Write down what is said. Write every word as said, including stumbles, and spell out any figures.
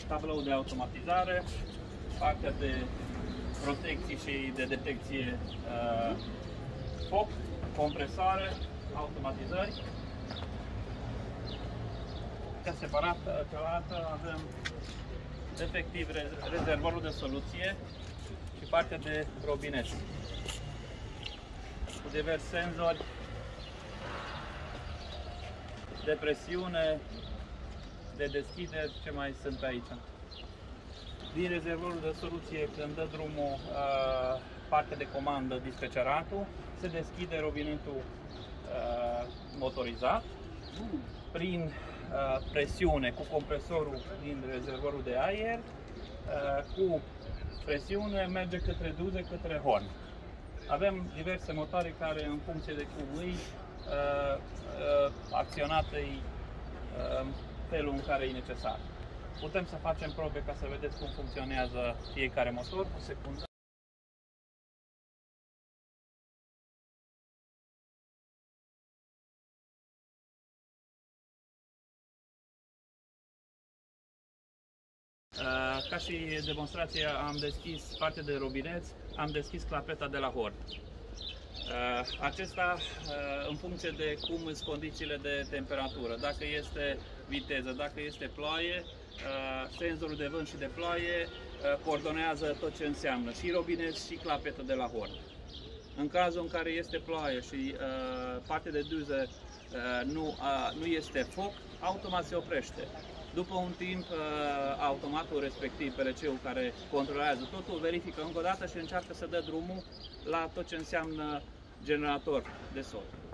tablou de automatizare, partea de protecție și de detecție uh, foc, compresare, automatizări. Ca separat, cealaltă avem efectiv rezervorul de soluție și partea de robinet cu diversi senzori de presiune, de deschideri, ce mai sunt aici. Din rezervorul de soluție, când dă drumul partea de comandă, dispeceratul, se deschide robinetul motorizat. Prin presiune, cu compresorul din rezervorul de aer, cu presiune merge către duze, către horn. Avem diverse motoare care, în funcție de cum îi acționată felul în care e necesar. Putem să facem probe ca să vedeți cum funcționează fiecare motor cu secundă. Ca și demonstrație am deschis partea de robinet, am deschis clapeta de la horn. Acesta în funcție de cum sunt condițiile de temperatură, dacă este viteză, dacă este ploaie, senzorul de vânt și de ploaie coordonează tot ce înseamnă și robinet și clapetă de la horn. În cazul în care este ploaie și partea de duză nu, nu este foc, automat se oprește. După un timp, automatul respectiv, P L C-ul care controlează totul, verifică încă o dată și încearcă să dea drumul la tot ce înseamnă generator de sol.